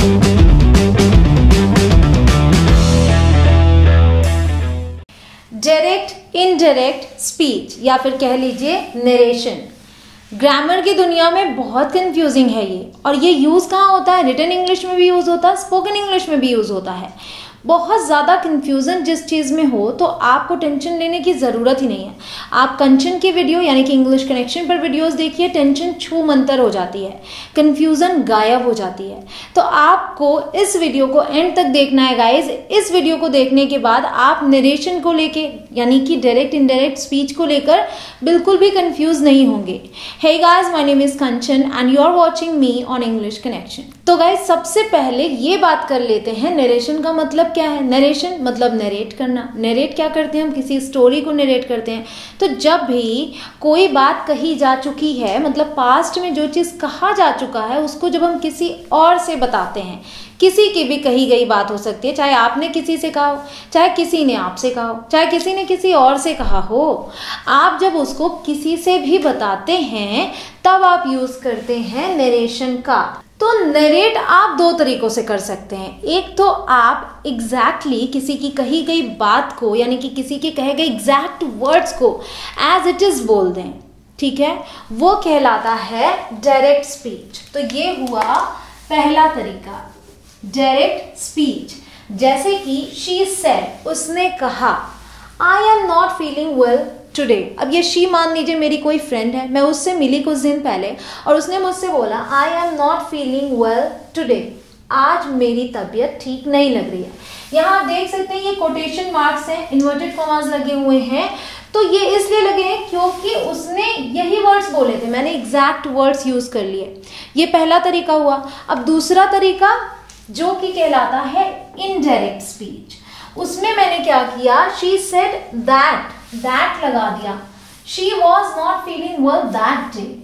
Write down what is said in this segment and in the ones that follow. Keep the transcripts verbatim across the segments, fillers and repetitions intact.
Direct indirect speech या फिर कह लीजिए नरेशन, ग्रामर की दुनिया में बहुत कंफ्यूजिंग है ये। और ये यूज़ कहाँ होता है? रिटन इंग्लिश में भी यूज़ होता है, स्पोकन इंग्लिश में भी यूज़ होता है। बहुत ज़्यादा कन्फ्यूज़न जिस चीज़ में हो तो आपको टेंशन लेने की ज़रूरत ही नहीं है। आप कंचन की वीडियो यानी कि इंग्लिश कनेक्शन पर वीडियोस देखिए, टेंशन छू मंतर हो जाती है, कन्फ्यूज़न गायब हो जाती है। तो आपको इस वीडियो को एंड तक देखना है गाइज। इस वीडियो को देखने के बाद आप नरेशन को लेके यानी कि डायरेक्ट इनडायरेक्ट स्पीच को लेकर बिल्कुल भी कन्फ्यूज नहीं होंगे। Hey guys, my name is Kanchan and you are watching me on English connection. तो गाइज सबसे पहले ये बात कर लेते हैं नरेशन का मतलब क्या है। नरेशन मतलब नरेट करना। नरेट क्या करते हैं? हम किसी स्टोरी को नरेट करते हैं। तो जब भी कोई बात कही जा चुकी है, मतलब पास्ट में जो चीज़ कहा जा चुका है, उसको जब हम किसी और से बताते हैं, किसी की भी कही गई बात हो सकती है, चाहे आपने किसी से कहा हो, चाहे किसी ने आपसे कहा हो, चाहे किसी ने किसी और से कहा हो। आप जब उसको किसी से भी बताते हैं तब आप यूज करते हैं नरेशन का। तो नरेट आप दो तरीकों से कर सकते हैं। एक तो आप एग्जैक्टली exactly किसी की कही गई बात को यानी कि किसी के कहे गए एग्जैक्ट वर्ड्स को एज इट इज बोल दें, ठीक है, वो कहलाता है डायरेक्ट स्पीच। तो ये हुआ पहला तरीका, डायरेक्ट स्पीच। जैसे कि शी सेड, उसने कहा, I am not feeling well today. अब ये शी मान लीजिए मेरी कोई फ्रेंड है, मैं उससे मिली कुछ दिन पहले और उसने मुझसे बोला I am not feeling well today, आज मेरी तबीयत ठीक नहीं लग रही है। यहाँ आप देख सकते हैं ये कोटेशन मार्क्स हैं, इन्वर्टेड कॉमास लगे हुए हैं। तो ये इसलिए लगे हैं क्योंकि उसने यही वर्ड्स बोले थे, मैंने एग्जैक्ट वर्ड्स यूज कर लिए। ये पहला तरीका हुआ। अब दूसरा तरीका जो कि कहलाता है इनडायरेक्ट स्पीच, उसमें मैंने क्या किया, शी सेड दैट, दैट लगा दिया, she was not feeling well that day.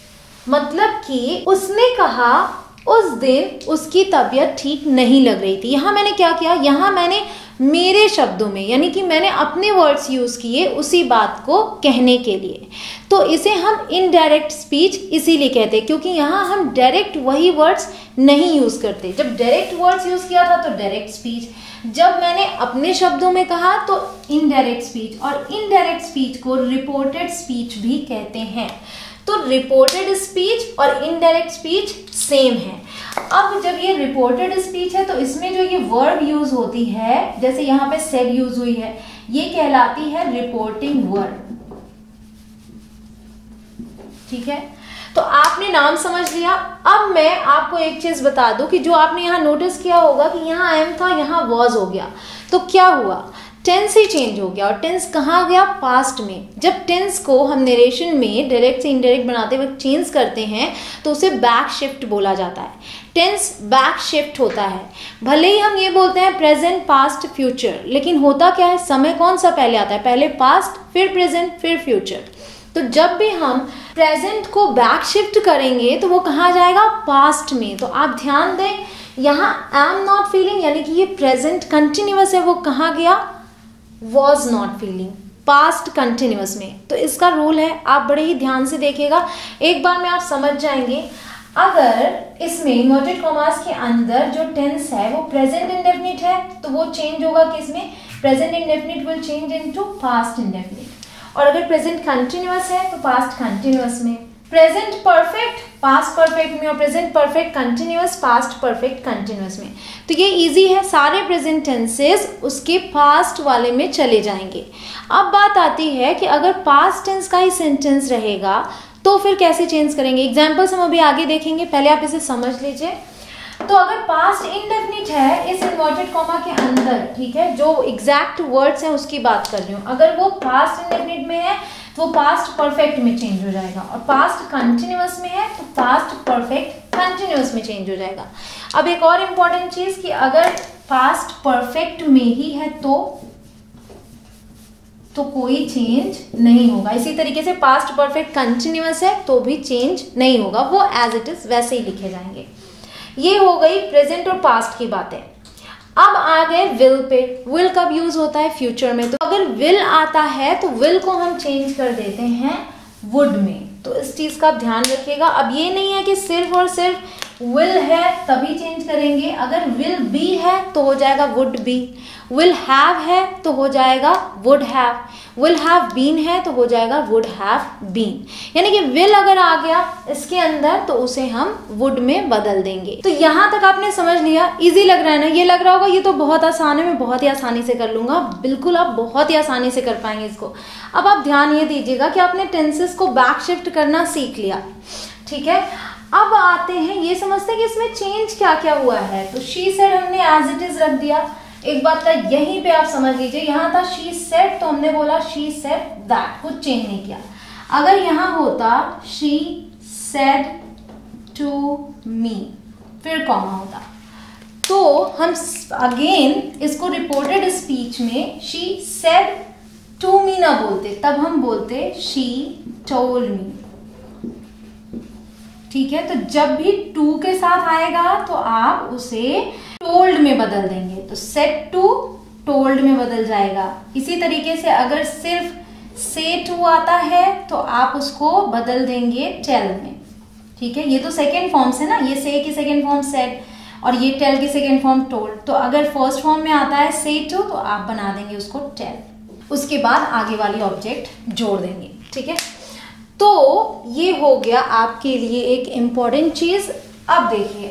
मतलब कि उसने कहा उस दिन उसकी तबीयत ठीक नहीं लग रही थी। यहां मैंने क्या किया, यहां मैंने मेरे शब्दों में यानी कि मैंने अपने वर्ड्स यूज किए उसी बात को कहने के लिए। तो इसे हम इनडायरेक्ट स्पीच इसीलिए कहते हैं क्योंकि यहाँ हम डायरेक्ट वही वर्ड्स नहीं यूज करते। जब डायरेक्ट वर्ड्स यूज किया था तो डायरेक्ट स्पीच, जब मैंने अपने शब्दों में कहा तो इनडायरेक्ट स्पीच। और इनडायरेक्ट स्पीच को रिपोर्टेड स्पीच भी कहते हैं। तो रिपोर्टेड स्पीच और इनडायरेक्ट स्पीच सेम है। अब जब ये रिपोर्टेड स्पीच है तो इसमें जो ये वर्ब यूज होती है, जैसे यहाँ पे सेड यूज हुई है, ये कहलाती है रिपोर्टिंग वर्ब, ठीक है। तो आपने नाम समझ लिया। अब मैं आपको एक चीज बता दूं कि जो आपने यहाँ नोटिस किया होगा कि यहाँ एम था, यहाँ वॉज हो गया, तो क्या हुआ, टेंस ही चेंज हो गया। और टेंस कहाँ गया, पास्ट में। जब टेंस को हम नरेशन में डायरेक्ट से इनडायरेक्ट बनाते वक्त चेंज करते हैं तो उसे बैक शिफ्ट बोला जाता है। टेंस बैक शिफ्ट होता है। भले ही हम ये बोलते हैं प्रेजेंट पास्ट फ्यूचर, लेकिन होता क्या है, समय कौन सा पहले आता है, पहले पास्ट फिर प्रेजेंट फिर फ्यूचर। तो जब भी हम प्रेजेंट को बैक शिफ्ट करेंगे तो वो कहाँ जाएगा, पास्ट में। तो आप ध्यान दें, यहाँ आई एम नॉट फीलिंग यानी कि ये प्रेजेंट कंटिन्यूअस है, वो कहाँ गया, was not feeling, past continuous में। तो इसका रूल है, आप बड़े ही ध्यान से देखिएगा, एक बार में आप समझ जाएंगे। अगर इसमें इन्वर्टेड कॉमास के अंदर जो टेंस है वो प्रेजेंट इंडेफिनिट है तो वो चेंज होगा किसमें, present indefinite will change into past indefinite. और अगर प्रेजेंट कंटिन्यूअस है तो पास्ट कंटिन्यूअस में, प्रेजेंट परफेक्ट पास्ट परफेक्ट में, और present perfect continuous past perfect continuous में। तो ये इजी है, सारे प्रेजेंट टेंसेस उसके पास्ट वाले में चले जाएंगे। अब बात आती है कि अगर पास्ट टेंस का ही सेंटेंस रहेगा तो फिर कैसे चेंज करेंगे। एग्जाम्पल्स हम अभी आगे देखेंगे, पहले आप इसे समझ लीजिए। तो अगर पास्ट इंडेफिनिट है इस इन्वर्टेड कॉमा के अंदर, ठीक है, जो एग्जैक्ट वर्ड्स हैं उसकी बात कर रही हूँ, अगर वो पास्ट इंडेफिनिट में है तो पास्ट परफेक्ट में चेंज हो जाएगा, और पास्ट कंटिन्यूअस में है तो पास्ट परफेक्ट कंटिन्यूअस में चेंज हो जाएगा। अब एक और इम्पॉर्टेंट चीज कि अगर पास्ट परफेक्ट में ही है तो तो कोई चेंज नहीं होगा। इसी तरीके से पास्ट परफेक्ट कंटिन्यूअस है तो भी चेंज नहीं होगा, वो एज इट इज वैसे ही लिखे जाएंगे। ये हो गई प्रेजेंट और पास्ट की बातें। अब आ गए विल पे। विल कब यूज होता है, फ्यूचर में। तो अगर विल आता है तो विल को हम चेंज कर देते हैं वुड में। तो इस चीज का ध्यान रखिएगा। अब ये नहीं है कि सिर्फ और सिर्फ विल है तभी चेंज करेंगे, अगर विल बी है तो हो जाएगा वुड बी, विल हैव है तो हो जाएगा would have, will have been है तो हो जाएगा वुड हैव बीन। यानी कि विल अगर आ गया इसके अंदर तो उसे हम वुड में बदल देंगे। तो यहां तक आपने समझ लिया, इजी लग रहा है ना? ये लग रहा होगा ये तो बहुत आसान है, मैं बहुत ही आसानी से कर लूंगा। बिल्कुल आप बहुत ही आसानी से कर पाएंगे इसको। अब आप ध्यान ये दीजिएगा कि आपने टेंसेस को बैक शिफ्ट करना सीख लिया, ठीक है। अब आते हैं, ये समझते हैं कि इसमें चेंज क्या क्या हुआ है। तो शी सेड हमने एज इट इज रख दिया। एक बात का यहीं पे आप समझ लीजिए, यहां था शी सेड तो हमने बोला शी सेड दैट, कुछ चेंज नहीं किया। अगर यहां होता शी सेड टू मी फिर कॉमा होता तो हम अगेन इसको रिपोर्टेड स्पीच में शी सेड टू मी ना बोलते, तब हम बोलते शी टोल्ड मी, ठीक है। तो जब भी टू के साथ आएगा तो आप उसे टोल्ड में बदल देंगे, तो सेड टू टोल्ड में बदल जाएगा। इसी तरीके से अगर सिर्फ से टू आता है तो आप उसको बदल देंगे टेल में, ठीक है। ये तो सेकेंड फॉर्म है ना, ये से की सेकेंड फॉर्म सेड और ये टेल की सेकेंड फॉर्म टोल्ड। तो अगर फर्स्ट फॉर्म में आता है से टू तो आप बना देंगे उसको टेल, उसके बाद आगे वाली ऑब्जेक्ट जोड़ देंगे, ठीक है। तो ये हो गया आपके लिए एक इंपॉर्टेंट चीज। अब देखिए,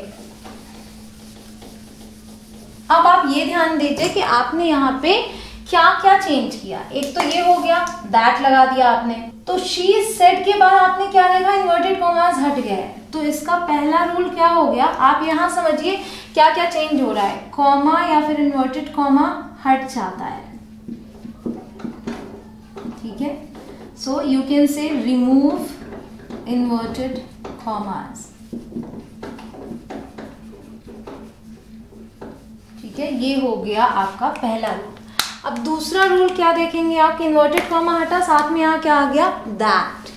अब आप ये ध्यान दीजिए कि आपने यहाँ पे क्या क्या चेंज किया। एक तो ये हो गया, दैट लगा दिया आपने। तो शी सेड के बाद आपने क्या देखा, इन्वर्टेड कॉमास हट गए। तो इसका पहला रूल क्या हो गया, आप यहाँ समझिए क्या क्या चेंज हो रहा है। कॉमा या फिर इन्वर्टेड कॉमा हट जाता है, ठीक है। So you can say remove inverted commas, ठीक है। ये हो गया आपका पहला रूल। अब दूसरा रूल क्या देखेंगे आप, इन्वर्टेड कॉमा हटा, साथ में यहाँ क्या आ गया, दैट,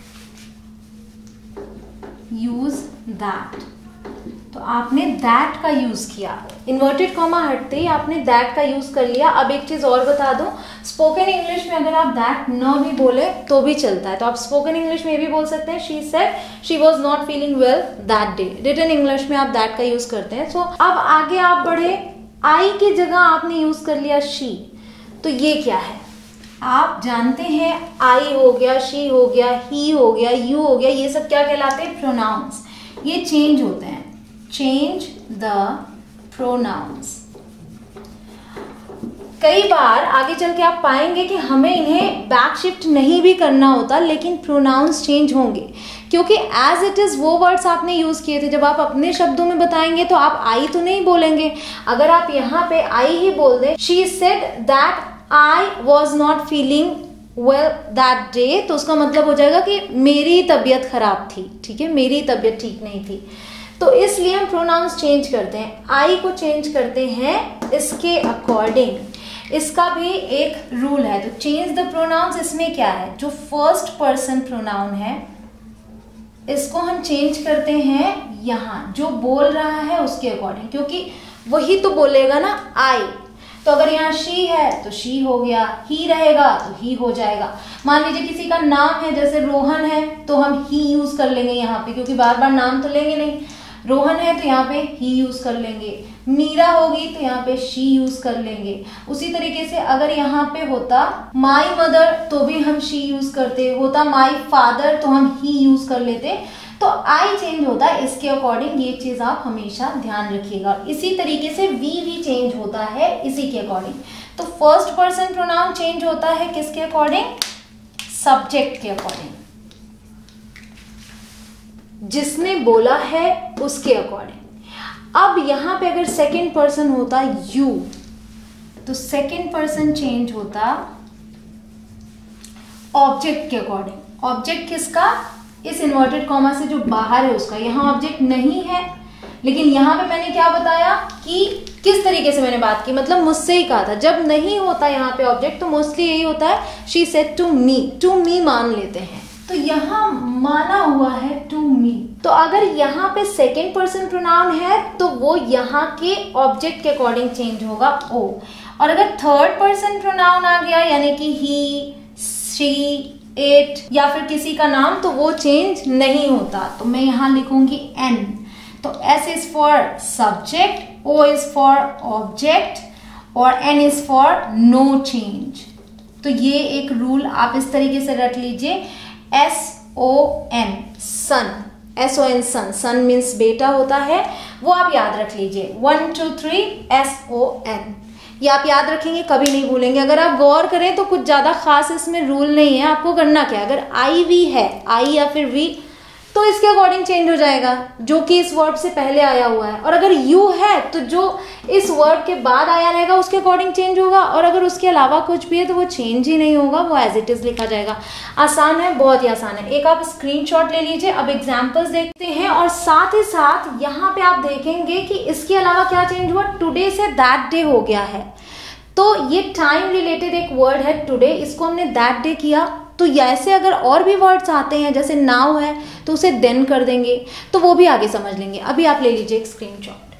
यूज दैट। तो आपने दैट का यूज किया, इन्वर्टेड कॉमा हटते ही आपने दैट का यूज कर लिया। अब एक चीज और बता दूं, स्पोकन इंग्लिश में अगर आप दैट न भी बोले तो भी चलता है। तो आप स्पोकन इंग्लिश में भी बोल सकते हैं she said she was not feeling well that day. Written English में आप दैट का यूज करते हैं। सो अब आगे आप बढ़े, आई की जगह आपने यूज कर लिया शी। तो ये क्या है, आप जानते हैं आई हो गया, शी हो गया, ही हो गया, यू हो गया, ये सब क्या कहलाते हैं, प्रोनाउंस। ये चेंज होते हैं, चेंज द प्रोनाउंस। कई बार आगे चल के आप पाएंगे कि हमें इन्हें बैक शिफ्ट नहीं भी करना होता, लेकिन प्रोनाउंस चेंज होंगे, क्योंकि एज इट इज वो वर्ड्स आपने यूज किए थे। जब आप अपने शब्दों में बताएंगे तो आप आई तो नहीं बोलेंगे। अगर आप यहाँ पे आई ही बोल दें, she said that I was not feeling well that day, तो उसका मतलब हो जाएगा कि मेरी तबीयत खराब थी, ठीक है, मेरी तबीयत ठीक नहीं थी। तो इसलिए हम प्रोनाउंस चेंज करते हैं, आई को चेंज करते हैं इसके अकॉर्डिंग। इसका भी एक रूल है। तो चेंज द प्रोनाउंस, इसमें क्या है, जो फर्स्ट पर्सन प्रोनाउन है इसको हम चेंज करते हैं यहाँ जो बोल रहा है उसके अकॉर्डिंग, क्योंकि वही तो बोलेगा ना आई। तो अगर यहाँ शी है तो शी हो गया, ही रहेगा तो ही हो जाएगा। मान लीजिए किसी का नाम है, जैसे रोहन है तो हम ही यूज कर लेंगे यहाँ पे, क्योंकि बार बार नाम तो लेंगे नहीं। रोहन है तो यहाँ पे ही यूज कर लेंगे। मीरा होगी तो यहाँ पे शी यूज कर लेंगे। उसी तरीके से अगर यहाँ पे होता माई मदर तो भी हम शी यूज करते, होता माई फादर तो हम ही यूज कर लेते। तो आई चेंज होता है इसके अकॉर्डिंग, ये चीज आप हमेशा ध्यान रखिएगा। इसी तरीके से वी भी चेंज होता है इसी के अकॉर्डिंग। तो फर्स्ट पर्सन प्रोनाउन चेंज होता है किसके अकॉर्डिंग, सब्जेक्ट के अकॉर्डिंग, जिसने बोला है उसके अकॉर्डिंग। अब यहां पे अगर सेकंड पर्सन होता यू, तो सेकंड पर्सन चेंज होता ऑब्जेक्ट के अकॉर्डिंग। ऑब्जेक्ट किसका, इस इन्वर्टेड कॉमा से जो बाहर है उसका। यहाँ ऑब्जेक्ट नहीं है, लेकिन यहाँ पे मैंने क्या बताया कि किस तरीके से मैंने बात की, मतलब मुझसे ही कहा था। जब नहीं होता यहाँ पे ऑब्जेक्ट तो मोस्टली यही होता है she said to me, to me मान लेते हैं। तो यहाँ माना हुआ है टू मी। तो अगर यहाँ पे सेकेंड पर्सन प्रोनाउन है तो वो यहाँ के ऑब्जेक्ट के अकॉर्डिंग चेंज होगा ओ। और अगर थर्ड पर्सन प्रोनाउन आ गया यानी कि ही, शी, इट या फिर किसी का नाम, तो वो चेंज नहीं होता। तो मैं यहाँ लिखूंगी एन। तो S is for subject, O is for object और N is for no change. तो ये एक रूल आप इस तरीके से रख लीजिए, S O N son, S O N son, son means बेटा होता है, वो आप याद रख लीजिए। One two three S O N, ये आप याद रखेंगे, कभी नहीं भूलेंगे। अगर आप गौर करें तो कुछ ज्यादा खास इसमें रूल नहीं है, आपको करना क्या है, अगर आई वी है, आई या फिर वी, तो इसके अकॉर्डिंग चेंज हो जाएगा जो कि इस वर्ब से पहले आया हुआ है, और अगर यू है तो जो इस वर्ब के बाद आया रहेगा उसके अकॉर्डिंग चेंज होगा, और अगर उसके अलावा कुछ भी है तो वो चेंज ही नहीं होगा, वो एज इट इज लिखा जाएगा। आसान है, बहुत ही आसान है। एक आप स्क्रीनशॉट ले लीजिए। अब एग्जांपल्स देखते हैं, और साथ ही साथ यहाँ पे आप देखेंगे कि इसके अलावा क्या चेंज हुआ, टुडे से दैट डे हो गया है। तो ये टाइम रिलेटेड एक वर्ड है टुडे, इसको हमने दैट डे किया। तो ऐसे अगर और भी वर्ड्स आते हैं, जैसे नाउ है तो उसे देन कर देंगे, तो वो भी आगे समझ लेंगे। अभी आप ले लीजिए एक स्क्रीनशॉट।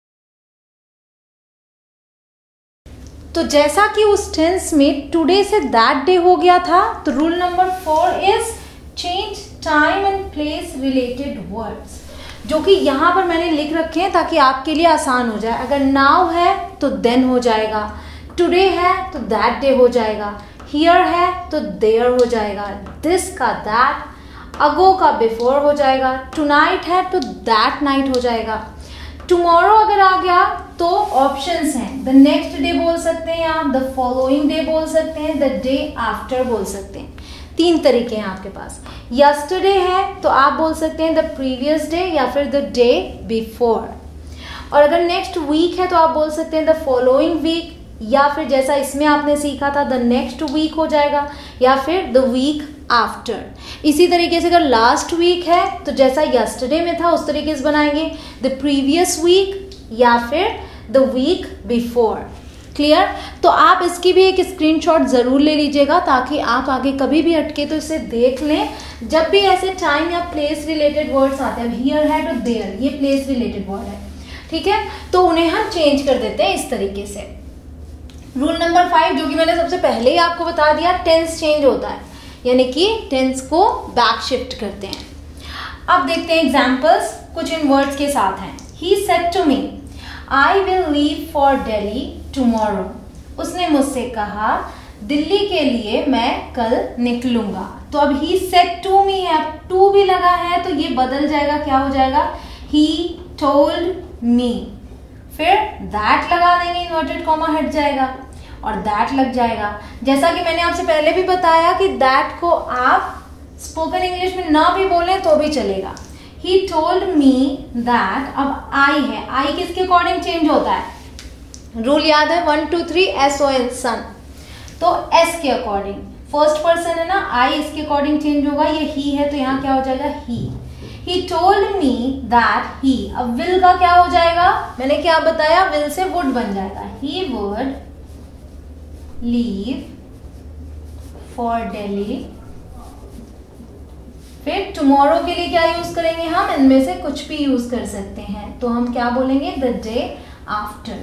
तो जैसा कि उस टेंस में टुडे से दैट डे हो गया था, तो rule number four is change time and place related words, जो कि यहाँ पर मैंने लिख रखे हैं ताकि आपके लिए आसान हो जाए। अगर नाउ है तो देन हो जाएगा, टुडे है तो दैट डे हो जाएगा, हियर है तो देयर हो जाएगा, दिस का दैट, अगो का बिफोर हो जाएगा, टुनाइट है तो दैट नाइट हो जाएगा, टुमारो अगर आ गया तो ऑप्शंस हैं, द नेक्स्ट डे बोल सकते हैं आप, द फॉलोइंग डे बोल सकते हैं, द डे आफ्टर बोल सकते हैं। तीन तरीके हैं आपके पास। यस्टरडे है तो आप बोल सकते हैं द प्रीवियस डे या फिर द डे बिफोर, और अगर नेक्स्ट वीक है तो आप बोल सकते हैं द फॉलोइंग वीक, या फिर जैसा इसमें आपने सीखा था द नेक्स्ट वीक हो जाएगा, या फिर द वीक आफ्टर। इसी तरीके से अगर लास्ट वीक है तो जैसा यस्टरडे में था उस तरीके से बनाएंगे, द प्रीवियस वीक या फिर द वीक बिफोर। क्लियर? तो आप इसकी भी एक स्क्रीनशॉट जरूर ले लीजिएगा ताकि आप आगे कभी भी अटके तो इसे देख लें। जब भी ऐसे टाइम या प्लेस रिलेटेड वर्ड्स आते हैं, हियर है तो देयर, ये प्लेस रिलेटेड वर्ड है, ठीक है, तो उन्हें हम चेंज कर देते हैं इस तरीके से। रूल नंबर फाइव, जो कि मैंने सबसे पहले ही आपको बता दिया, टेंस चेंज होता है, यानी कि टेंस को बैक शिफ्ट करते हैं। अब देखते हैं एग्जांपल्स, कुछ इन वर्ड्स के साथ हैं। He said to me I will leave for Delhi tomorrow, उसने मुझसे कहा दिल्ली के लिए मैं कल निकलूंगा। तो अब ही सेड टू मी है, अब टू भी लगा है तो ये बदल जाएगा, क्या हो जाएगा, ही टोल्ड मी, फिर दैट लगा देंगे, इन्वर्टेड कॉमा हट जाएगा और दैट लग जाएगा। जैसा कि मैंने आपसे पहले भी बताया कि दैट को आप स्पोकन इंग्लिश में ना भी बोलें तो भी चलेगा। ही टोल्ड मी दैट, अब आई है, आई किसके अकॉर्डिंग चेंज होता है, रूल याद है, one two three S O N son, तो एस के अकॉर्डिंग, फर्स्ट पर्सन है ना, आई इसके अकॉर्डिंग चेंज होगा, ये ही है तो यहाँ क्या हो जाएगा, ही। He told me that he, अब will का क्या हो जाएगा, मैंने क्या बताया, will से would बन जाएगा, he would leave for Delhi। फिर tomorrow के लिए क्या यूज करेंगे हम, इनमें से कुछ भी यूज कर सकते हैं, तो हम क्या बोलेंगे, the day after।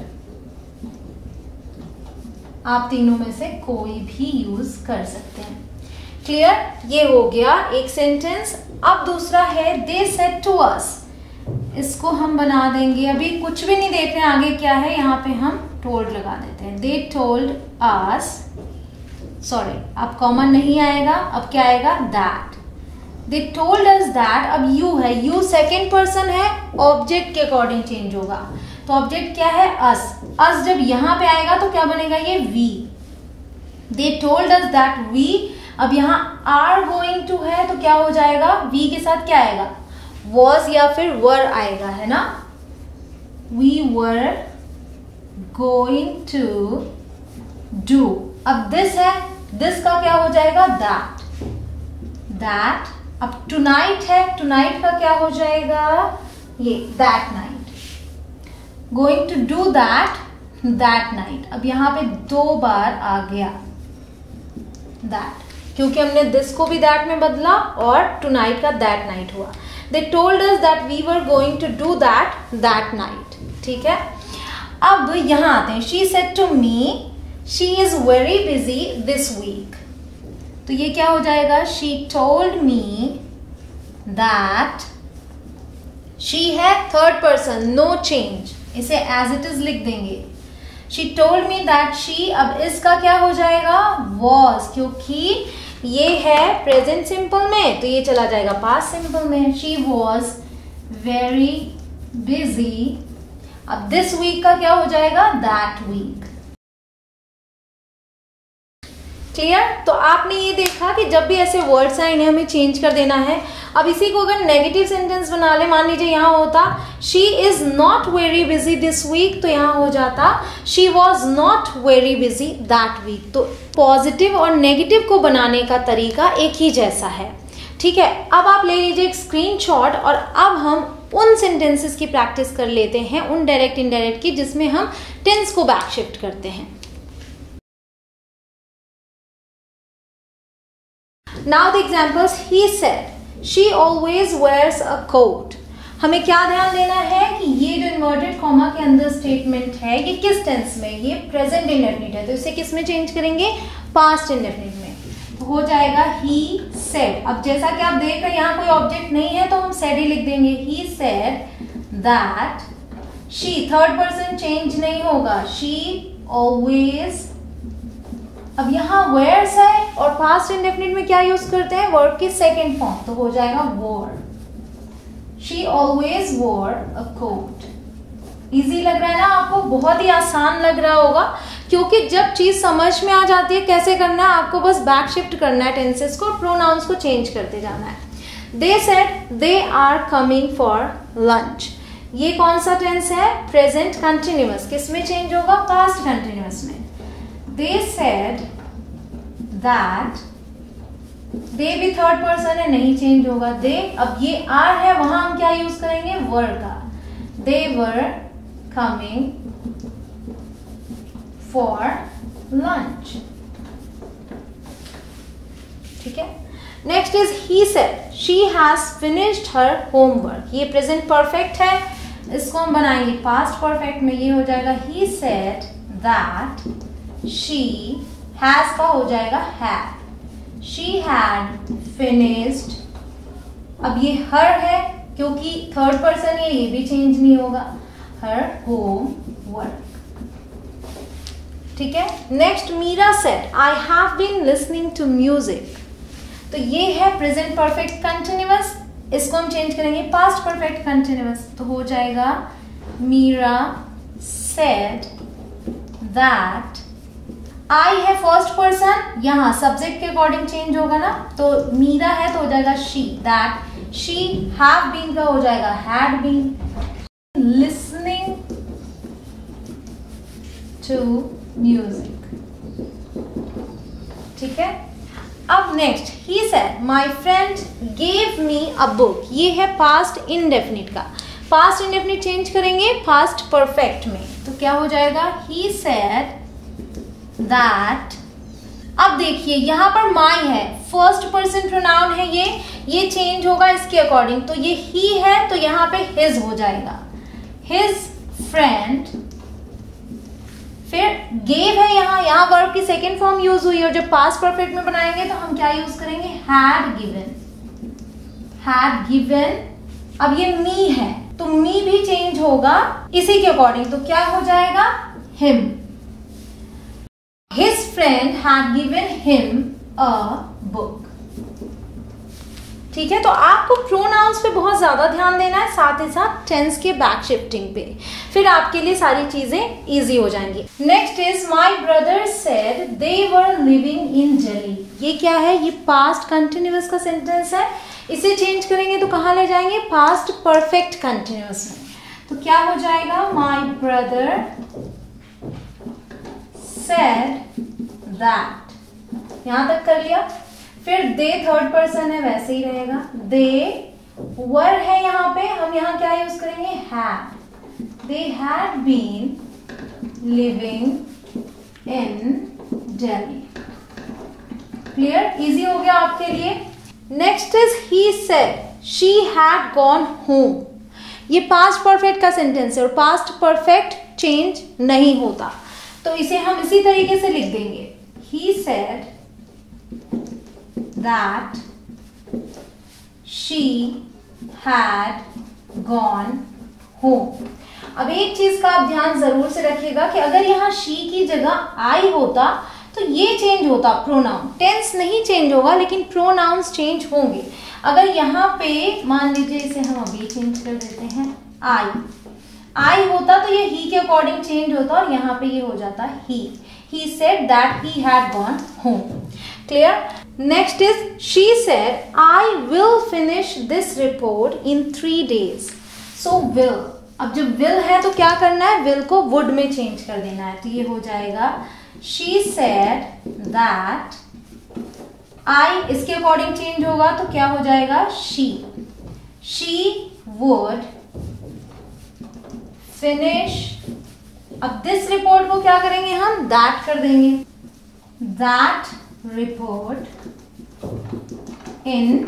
आप तीनों में से कोई भी यूज कर सकते हैं। क्लियर? ये हो गया एक सेंटेंस। अब दूसरा है दे सेड टू अस, इसको हम बना देंगे, अभी कुछ भी नहीं देख रहे हैं आगे क्या है, यहाँ पे हम टोल्ड लगा देते हैं, दे टोल्ड अस, सॉरी अब कॉमन नहीं आएगा, अब क्या आएगा, that, they told us that. अब यू है, यू सेकेंड पर्सन है, ऑब्जेक्ट के अकॉर्डिंग चेंज होगा, तो ऑब्जेक्ट क्या है, अस, अस जब यहाँ पे आएगा तो क्या बनेगा, ये we, they told us that we. अब यहाँ आर गोइंग टू है तो क्या हो जाएगा, वी के साथ क्या आएगा, वॉज या फिर वर आएगा, है ना, we were going to do. अब दिस है, दिस का क्या हो जाएगा, दैट, दैट। अब टुनाइट है, टुनाइट का क्या हो जाएगा, ये that night, going to do that, that night. अब यहाँ पे दो बार आ गया दैट, क्योंकि हमने दिस को भी दैट में बदला और टुनाइट का दैट नाइट हुआ। They told us that we were going to do that that night, ठीक है। अब यहां आते हैं, she said to me she is very busy this week, तो ये क्या हो जाएगा, she told me that she है थर्ड पर्सन, नो चेंज, इसे एज इट इज लिख देंगे। She told me that she, अब इसका क्या हो जाएगा, वॉज, क्योंकि ये है प्रेजेंट सिंपल में तो ये चला जाएगा पास्ट सिंपल में। शी वॉज वेरी बिजी, अब दिस वीक का क्या हो जाएगा, दैट वीक। क्लियर? तो आपने ये देखा कि जब भी ऐसे वर्ड्स आए इन्हें हमें चेंज कर देना है। अब इसी को अगर नेगेटिव सेंटेंस बना ले, मान लीजिए यहाँ होता she is not very busy this week, तो यहाँ हो जाता she was not very busy that week. तो पॉजिटिव और नेगेटिव को बनाने का तरीका एक ही जैसा है। ठीक है, अब आप ले लीजिए एक स्क्रीनशॉट और अब हम उन सेंटेंसेस की प्रैक्टिस कर लेते हैं, उन डायरेक्ट इनडायरेक्ट की, जिसमें हम टेंस को बैक शिफ्ट करते हैं। Now the examples, he said, she always wears a coat. हमें क्या ध्यान देना है कि ये जो इन्वर्टेड कॉमा के अंदर स्टेटमेंट है ये किस टेंस में, ये प्रेजेंट इंडेफिनिट है, तो इसे किस में चेंज करेंगे, पास्ट इंडेफिनिट में। तो हो जाएगा he said। अब जैसा कि आप देख रहे हैं यहाँ कोई ऑब्जेक्ट नहीं है तो हम said ही लिख देंगे। he said that she, third person change नहीं होगा, she always। अब यहाँ wears है और पास्ट इंडेफिनिट में क्या यूज करते हैं, वर्ब की सेकेंड फॉर्म, तो हो जाएगा wore। She always wore a coat। Easy लग रहा है ना आपको, बहुत ही आसान लग रहा होगा, क्योंकि जब चीज समझ में आ जाती है कैसे करना है, आपको बस बैक शिफ्ट करना है टेंसेस को, प्रोनाउंस को चेंज करते जाना है। They said they are coming for lunch। ये कौन सा टेंस है, प्रेजेंट कंटिन्यूअस, किस में चेंज होगा, पास्ट कंटिन्यूअस में। They said that, they भी थर्ड पर्सन है, नहीं चेंज होगा। they, अब ये are है, वहां हम क्या यूज करेंगे, were का। they were coming for lunch। ठीक है, next is he said she has finished her homework। ये प्रेजेंट परफेक्ट है, इसको हम बनाएंगे पास्ट परफेक्ट में, ये हो जाएगा he said that she has का हो जाएगा had, she had finished। अब ये her है क्योंकि थर्ड पर्सन है, ये भी चेंज नहीं होगा, her homework। ठीक है, next Meera said I have been listening to music। तो ये है प्रेजेंट परफेक्ट कंटिन्यूअस, इसको हम चेंज करेंगे पास्ट परफेक्ट कंटिन्यूअस, तो हो जाएगा मीरा said that। आई है फर्स्ट पर्सन, यहाँ सब्जेक्ट के अकॉर्डिंग चेंज होगा ना, तो मीरा है तो हो जाएगा she, that she have been का हो जाएगा had been listening to music. ठीक है, अब next he said my friend gave me a book. ये है पास्ट इंडेफिनिट का, पास्ट इंडेफिनिट चेंज करेंगे पास्ट परफेक्ट में, तो क्या हो जाएगा, ही सेड दैट। अब देखिए यहाँ पर माई है, फर्स्ट पर्सन प्रोनाउन है, ये ये चेंज होगा इसके अकॉर्डिंग, तो ये ही है तो यहाँ पे हिज हो जाएगा, हिज फ्रेंड। फिर गेव है यहाँ, यहाँ वर्ब की सेकेंड फॉर्म यूज हुई, और जब पास्ट परफेक्ट में बनाएंगे तो हम क्या यूज करेंगे, हैड गिवन, हैड गिवन। अब ये मी है तो मी भी चेंज होगा इसी के अकॉर्डिंग, तो क्या हो जाएगा, him. His friend had given him a book। ठीक है, तो आपको प्रोनाउंस पे बहुत ज्यादा ध्यान देना है, साथ ही साथ टेंस के बैक शिफ्टिंग पे, फिर आपके लिए सारी चीजें इजी हो जाएंगी। Next is my brother said they were living in Delhi. ये क्या है, ये पास्ट कंटिन्यूअस का सेंटेंस है, इसे चेंज करेंगे तो कहाँ ले जाएंगे, पास्ट परफेक्ट कंटिन्यूअस में, तो क्या हो जाएगा, माय ब्रदर said that। यहां तक कर लिया, फिर दे थर्ड पर्सन है वैसे ही रहेगा, दे वर है यहाँ पे, हम यहाँ क्या यूज करेंगे, had। they had been living in Delhi। Clear, easy हो गया आपके लिए। Next is he said she had gone home। ये पास्ट परफेक्ट का सेंटेंस है और पास्ट परफेक्ट चेंज नहीं होता, तो इसे हम इसी तरीके से लिख देंगे, he said that she had gone home. अब एक चीज का आप ध्यान जरूर से रखिएगा कि अगर यहाँ शी की जगह आई होता तो ये चेंज होता प्रोनाउन, टेंस नहीं चेंज होगा लेकिन प्रोनाउंस चेंज होंगे। अगर यहाँ पे मान लीजिए इसे हम अभी चेंज कर देते हैं, आई आई होता तो ये ही के अकॉर्डिंग चेंज होता और यहाँ पे ये हो जाता he. He said that he had gone home. Clear? Next is she said I will finish this report in three days. So will, अब जब विल है तो क्या करना है, विल को वुड में चेंज कर देना है, तो ये हो जाएगा she said that I, इसके अकॉर्डिंग चेंज होगा तो क्या हो जाएगा she she would finish। अब this report को क्या करेंगे हम, that कर देंगे, that report in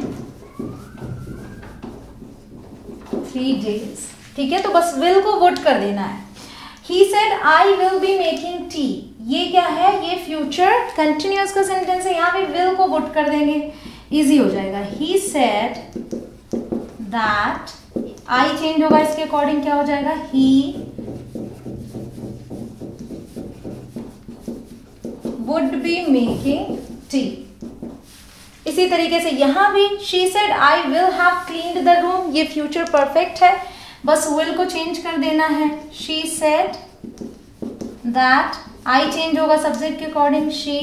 three days। ठीक है, तो बस will को would कर देना है। He said I will be making tea। ये क्या है, ये फ्यूचर कंटिन्यूअस का सेंटेंस है, यहाँ पे will को would कर देंगे, इजी हो जाएगा। He said that, I change होगा इसके अकॉर्डिंग क्या हो जाएगा, he would be making tea। इसी तरीके से यहाँ भी she said I will have cleaned the room, ये फ्यूचर परफेक्ट है, बस will को चेंज कर देना है। she said that, I change होगा सब्जेक्ट के अकॉर्डिंग, she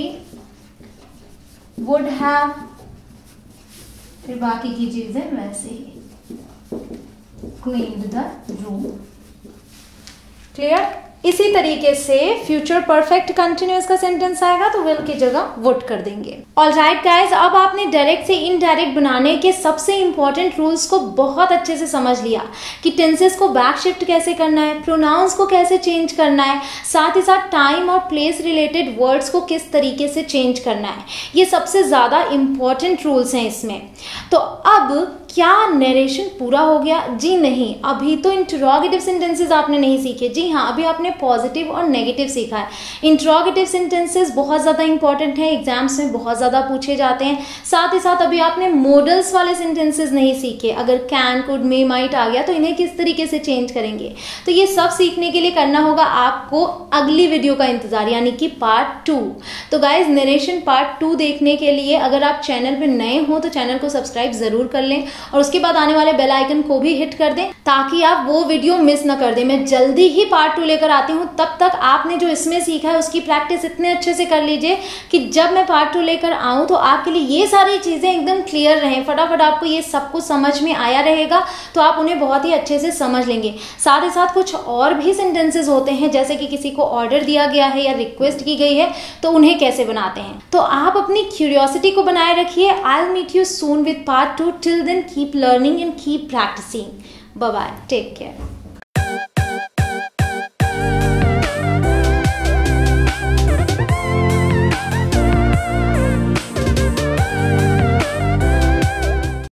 would have, फिर बाकी की चीजें वैसे ही, cleaned the room। क्लियर? इसी तरीके से फ्यूचर परफेक्ट कंटिन्यूअस का सेंटेंस आएगा तो विल की जगह वुड कर देंगे। ऑलराइट गाइस, अब आपने डायरेक्ट से इनडायरेक्ट बनाने के सबसे इंपॉर्टेंट रूल्स को बहुत अच्छे से समझ लिया कि टेंसेस को बैक शिफ्ट कैसे करना है, प्रोनाउंस को कैसे चेंज करना है, साथ ही साथ टाइम और प्लेस रिलेटेड वर्ड्स को किस तरीके से चेंज करना है। ये सबसे ज्यादा इंपॉर्टेंट रूल्स हैं इसमें। तो अब क्या नरेशन पूरा हो गया? जी नहीं, अभी तो इंट्रोगेटिव सेंटेंसेस आपने नहीं सीखे। जी हाँ, अभी आपने पॉजिटिव और नेगेटिव सीखा है। इंट्रोगेटिव सेंटेंसेस बहुत ज़्यादा इंपॉर्टेंट है, एग्जाम्स में बहुत ज़्यादा पूछे जाते हैं। साथ ही साथ अभी आपने मॉडल्स वाले सेंटेंसेस नहीं सीखे। अगर कैन, कुड, मे, माइट आ गया तो इन्हें किस तरीके से चेंज करेंगे, तो ये सब सीखने के लिए करना होगा आपको अगली वीडियो का इंतजार, यानी कि पार्ट टू। तो गाइज, नरेशन पार्ट टू देखने के लिए अगर आप चैनल पर नए हो तो चैनल को सब्सक्राइब जरूर कर लें और उसके बाद आने वाले बेल आइकन को भी हिट कर दें ताकि आप वो वीडियो मिस ना कर दें। मैं जल्दी ही पार्ट टू लेकर आती हूँ, तब तक आपने जो इसमें सीखा है उसकी प्रैक्टिस इतने अच्छे से कर लीजिए कि जब मैं पार्ट टू लेकर आऊँ तो आपके लिए ये सारी चीजें एकदम क्लियर रहें, फटाफट आपको ये सब कुछ समझ में आया रहेगा तो आप उन्हें बहुत ही अच्छे से समझ लेंगे। साथ ही साथ कुछ और भी सेंटेंसेस होते हैं, जैसे कि किसी को ऑर्डर दिया गया है या रिक्वेस्ट की गई है तो उन्हें कैसे बनाते हैं। तो आप अपनी क्यूरियोसिटी को बनाए रखिए। I will meet you soon with part two. Till then keep learning and keep practicing. Bye bye. Take care.